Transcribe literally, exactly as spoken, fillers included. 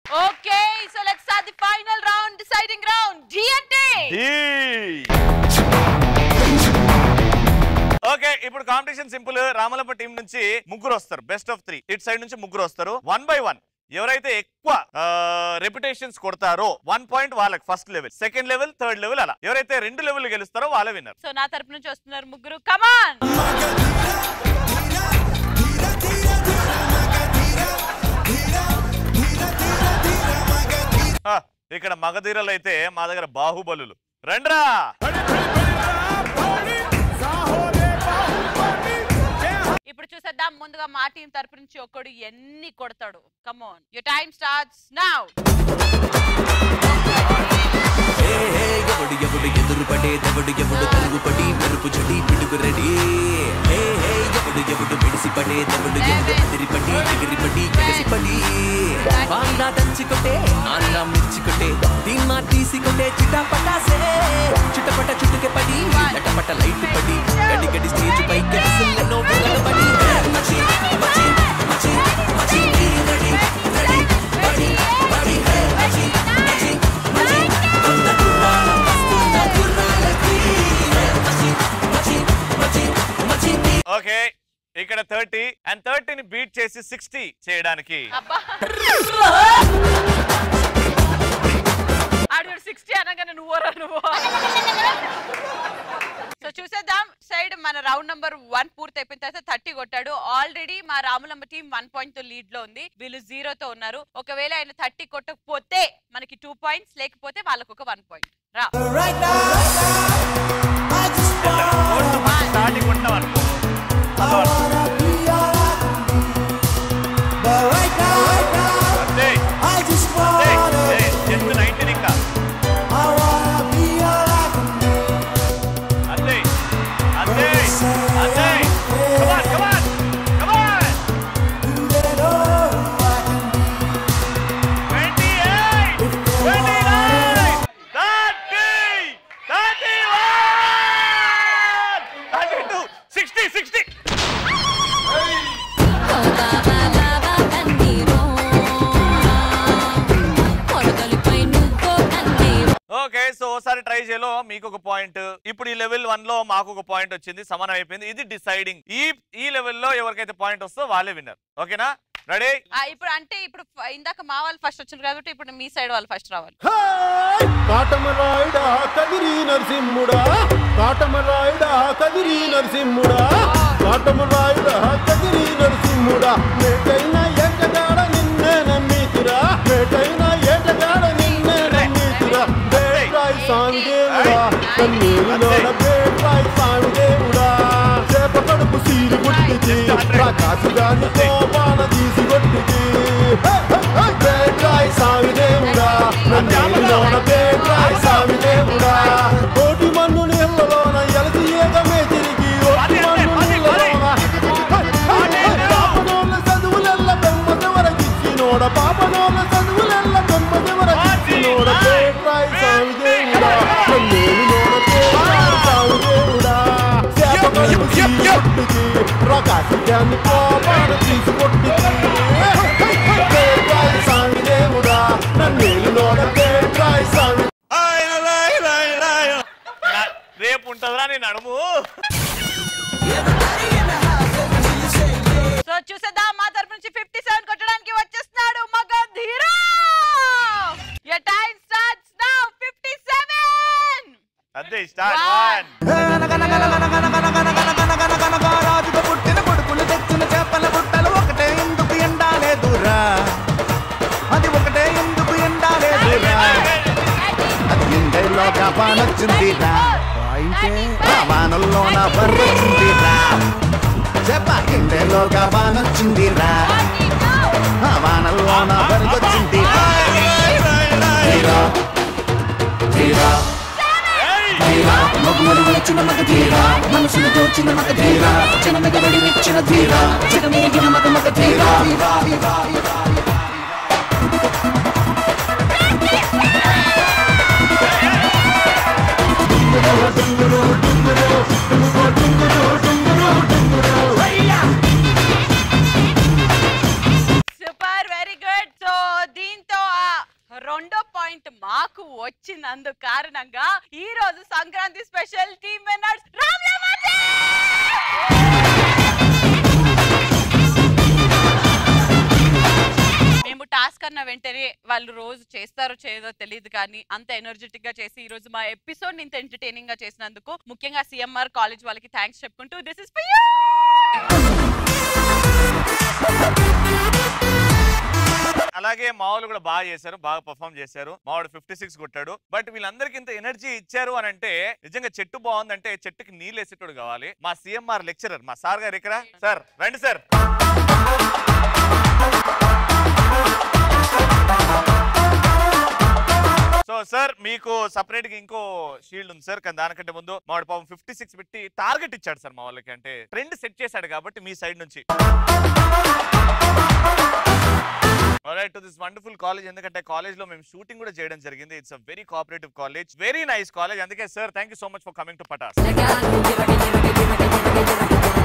Okay, so let's start the final round, deciding round. D and D. Okay ఇప్పుడు competition simple. Ramalappa team నుంచి ముగ్గురు వస్తారు, best of three. It side నుంచి ముగ్గురు వస్తారు. వన్ బై వన్ ఎవరైతే ఎక్కువ రెప్యుటేషన్స్ కొడతారో వన్ పాయింట్ వాళ్ళకి first level, second level, third level, అలా ఎవరైతే రెండు లెవెల్ గెలుస్తారో వాళ్ళే విన్నర్. సో నా తరపు నుంచి వస్తున్నారు ముగ్గురు. కమాన్. ఇక్కడ మగధీరలు అయితే మా దగ్గర బాహుబలులు. రండ్రా. ఇప్పుడు చూసేద్దాం ముందుగా మా టీం తరపు నుంచి ఒక్కడు ఎన్ని కొడతాడు. Come on, your time starts now. ఎవడు ఎవడు ఎదురు పడే దేవుడు ఎవడు తలుగు పడి మెరుపు చెడి పిడుగు రెడీ. ఎవడు ఎవడు మెడిసి పడే దేవుడు ఎవడు ఎదిరి పడి ఎగిరి పడి ఎగసి పడి. బాగా దంచి కొట్టే ఆంధ్ర మిర్చి కొట్టే తీమా తీసి కొట్టే చిటా పటాసే. చిటపట చుట్టుకే పడి లటపట లైట్ పడి గడి గడి స్టేజ్ పైకి విసిల్లెన్నో విరగబడి. మచి మచి మచి మచి రెడీ రెడీ బడి బడి మచి మచి మచి కొంత కుర్రాల వస్తున్న కుర్రాలకి మచి మచి మచి మచి. ఓకే ఇక్కడ థర్టీ అండ్ థర్టీని బీట్ చేసి సిక్స్టీ చేయడానికి సిక్స్టీ అనగానే నువ్వు నువ్వు. సో చూసేద్దాం. సైడ్ మన రౌండ్ నంబర్ వన్ పూర్తి అయిపోయిన తర్వాత థర్టీ కొట్టాడు. ఆల్రెడీ మా రాములమ్మ టీం వన్ పాయింట్ తో లీడ్ లో ఉంది, వీళ్ళు జీరోతో ఉన్నారు. ఒకవేళ ఆయన థర్టీ కొట్టకపోతే మనకి టూ పాయింట్స్, లేకపోతే వాళ్ళకు ఒక వన్ పాయింట్. రా ట్రై చేయలో మీకు ఒక పాయింట్, ఇప్పుడు ఈ లెవెల్ వన్ లో మాకు ఒక పాయింట్ వచ్చింది, సమానం అయిపోయింది. ఇది డిసైడింగ్. ఈ ఈ లెవెల్లో ఎవరికైతే పాయింట్ వస్తుందో వాళ్ళే విన్నర్. ఓకేనా? రెడీ? ఇప్పుడు అంటే ఇప్పుడు ఇందాక మా వాళ్ళు ఫస్ట్ వచ్చింది కాబట్టి ఇప్పుడు మీ సైడ్ వాళ్ళు ఫస్ట్ రావాలి. కాటమరాయుడా కదిరి నరసింహుడా, కాటమరాయుడా కదిరి నరసింహుడా, కాటమరాయుడా కదిరి నరసింహుడా, మేటైనా ఏటగాడ నిన్నే నమ్మితురా, మేటైనా ఏటగాడ నిన్నే నమ్మితురా. బేట్రాయ్ స్వామి దేవుడా కన్నీళ్ళలోన బేట్రాయ్ స్వామి దేవుడా, చేప కడుపు సీరి గుట్టికి ప్రకాశుగాని కోపాల తీసి కొట్టికి. బేట్రాయ్ స్వామి దేవుడా కన్నీళ్ళలోన బేట్రాయ్ స్వామి దేవుడా, కోటి మన్ను నీళ్ళలోన ఎలసి ఏగమే తిరిగి ఓటి మన్ను నీళ్ళలోన పాపనోళ్ళ చదువులెల్ల బెమ్మదెవరకిచ్చినోడ, పాపనోళ్ళ చదువులెల్ల బెమ్మదెవరకిచ్చినోడ. బేట్రాయ్ స్వామి దేవుడా కన్నీళ్ళలోన బేట్రాయ్ స్వామి దేవుడా, చేప కడుపు సీరి గుట్టికి ప్రకాశుగాని కోపాల తీసి కొట్టికి. బేట్రాయ్ స్వామి దేవుడా నన్నేళ్ళలోన బేట్రాయ్ స్వామి. రేపు ఉంటుందా నేను అడుము. సో చూసేద్దాం. మా తరపు నుంచి ఫిఫ్టీ సెవెన్ కొట్టడానికి వచ్చేస్తున్నాడు Magadheera. your time starts now. Fifty seven. అదే స్టార్ట్. వన్ రాజుకు పుట్టిన కొడుకులు తెచ్చిన చేపల బుట్టలు ఒకటే ఎందుకు ఎండాలేదురా, అది ఒకటే ఎందుకు ఎండాలేదురా, అది ఇండలో కాపానొచ్చిందిరా, వానల్లోన బర్రొచ్చిందిరా, చెప్ప ఇండలో కాపానొచ్చిందిరా, వానల్లోన బర్రొచ్చిందిరా. తీరా తీరా తీరా మగుమలు వచ్చిన మగ తీరా, మనసును దోచిన మగ తీరా, జనమెగబడి ఇచ్చిన తీరా, జగమెరిగిన మగ మగ తీరా. Super, very good. సో దీంతో ఆ వచ్చినందు కారణంగా ఈ రోజు సంక్రాంతి స్పెషల్ టీమ్ విన్నర్స్ మేము టాస్క్ అన్న వెంటనే వాళ్ళు రోజు చేస్తారో చేయదో తెలియదు కానీ అంత ఎనర్జెటిక్ గా చేసి ఈ రోజు మా ఎపిసోడ్ ఇంత ఎంటర్టైనింగ్ గా చేసినందుకు ముఖ్యంగా సిఎంఆర్ కాలేజ్ వాళ్ళకి థ్యాంక్స్ చెప్పుకుంటూ దిస్ ఇస్ ఫర్ యూ. అలాగే మావాళ్ళు కూడా బాగా చేశారు, బాగా పర్ఫామ్ చేశారు. మావాడు ఫిఫ్టీ సిక్స్ కొట్టాడు. బట్ వీళ్ళందరికీ ఇంత ఎనర్జీ ఇచ్చారు అని అంటే నిజంగా చెట్టు బాగుందంటే చెట్టుకి నీళ్ళు వేసేటోడు కావాలి. మా సిఎంఆర్ లెక్చరర్ మా సార్ గారు ఇక్కడ. సార్ రండి సార్. సో సార్ మీకు సపరేట్ గా ఇంకో షీల్డ్ ఉంది సార్, కానీ దానికంటే ముందు మావాడు పాపం ఫిఫ్టీ సిక్స్ పెట్టి టార్గెట్ ఇచ్చాడు సార్ మా వాళ్ళకి. అంటే ట్రెండ్ సెట్ చేశాడు కాబట్టి మీ సైడ్ నుంచి Alright, to this wonderful college. ఎందుకంటే కాలేజ్ లో మేము షూటింగ్ కూడా చేయడం జరిగింది. It's a very cooperative college, very nice college. అందుకే sir thank you so much for coming to Pataas.